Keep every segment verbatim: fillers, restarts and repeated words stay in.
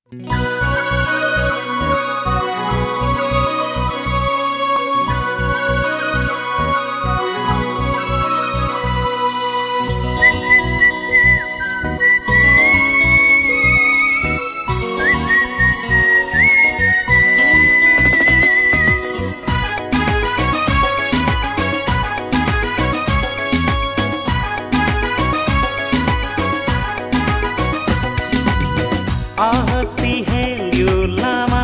Ahasi helyu lama,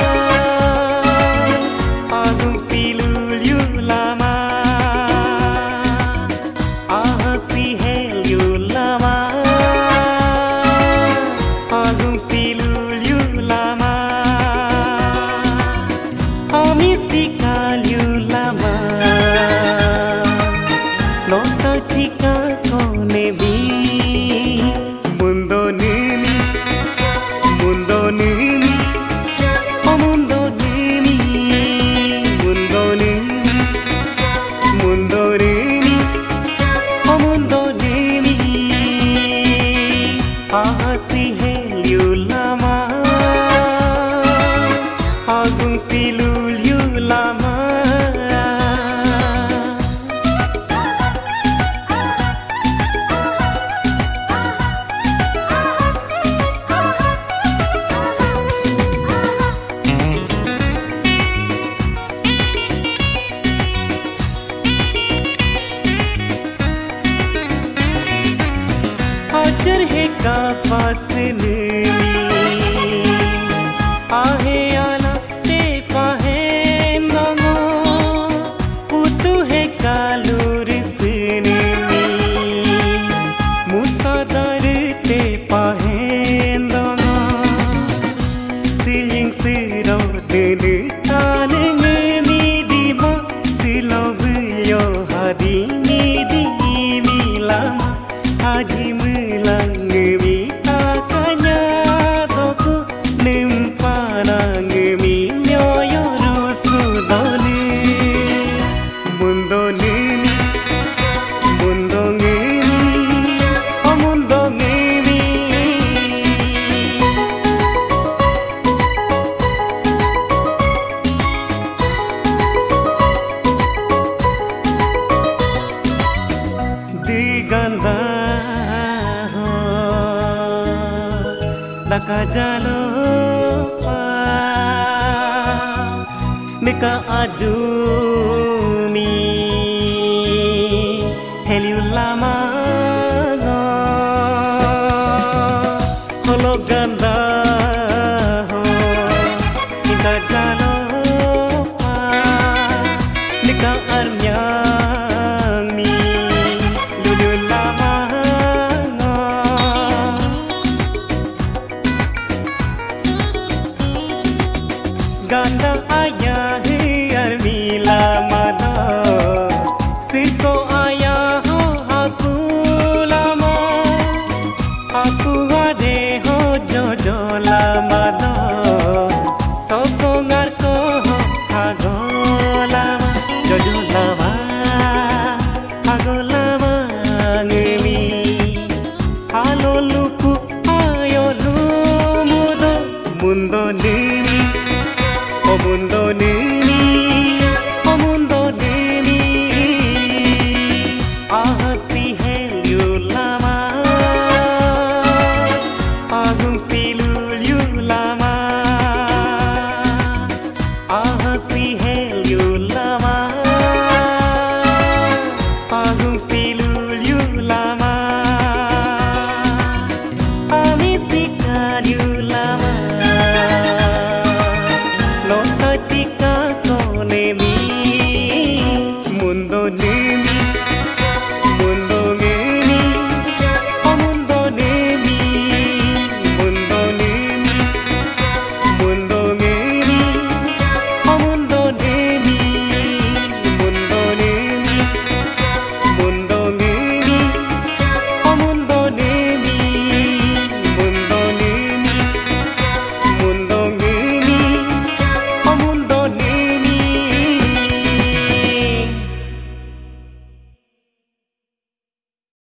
adum pilulyu lama. Ahasi helyu lama, adum pilulyu lama. Ami sikalyu lama, nota tika kone bi mundo nini. Mundo nini, oh mundo nini, mundo nini, mundo nini, oh mundo nini. Ahasi helyu lama, agung pilulyu lama. Ajar hai kapas nini, ahe ala te pahen dango, putu hai kalur nini, musadar te pahen dango, siling sirau dene tanenge midima, silau beliau hadi midimi lama, haji lang mi takanya doku nimpanang mi nyoyo rusudoni mundo nini mundo nini oh mundo nini diganda Daka jalo pa Nika ajumi Helyu lama Holo ganda ho Nika jalo pa Nika arnyang mi Lulu lama Ganda